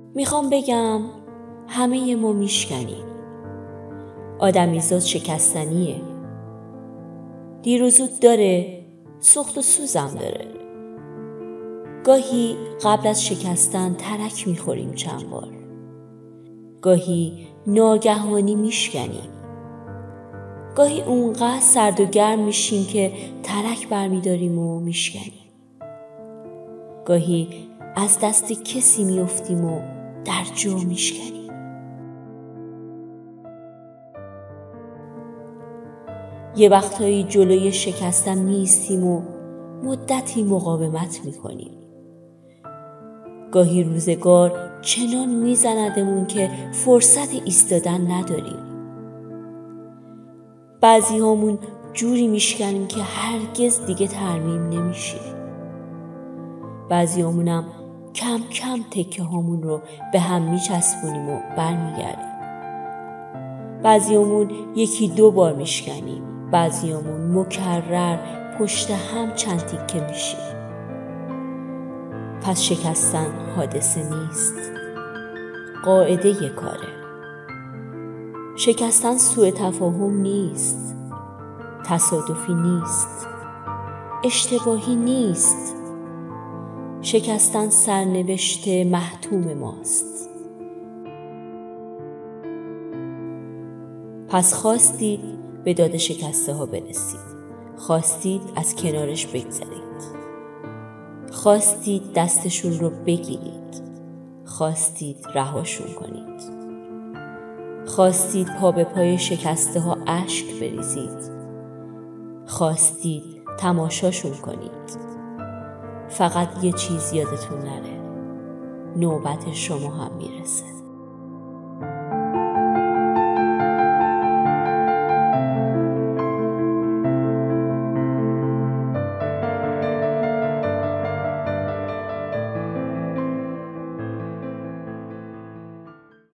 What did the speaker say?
میخوام بگم همه ما میشکنیم. آدمیزاد شکستنیه. دیر و زود داره، سوخت و سوزم داره. گاهی قبل از شکستن ترک میخوریم چند بار. گاهی ناگهانی میشکنیم. گاهی اونقدر سرد و گرم میشیم که ترک برمیداریم و میشکنیم. گاهی از دست کسی میافتیم و در جو میشکنیم. یه وقتایی جلوی شکستن میایستیم و مدتی مقاومت میکنیم. گاهی روزگار چنان میزندمون که فرصت ایستادن نداریم. بعضی همون جوری میشکنیم که هرگز دیگه ترمیم نمیشه. بعضی همونم کم کم تکه همون رو به هم میچسبونیم و برمیگردیم. بعضی همون یکی دو بار میشکنیم. بعضی همون مکرر پشت هم چند تیکه میشیم. پس شکستن حادثه نیست، قاعده یه کاره. شکستن سوء تفاهم نیست، تصادفی نیست، اشتباهی نیست. شکستن سرنوشت محتوم ماست. پس خواستید به داد شکسته ها برسید. خواستید از کنارش بگذرید. خواستید دستشون رو بگیرید. خواستید رهاشون کنید. خواستید پا به پای شکسته ها اشک بریزید. خواستید تماشاشون کنید. فقط یه چیز یادتون نره، نوبت شما هم میرسه.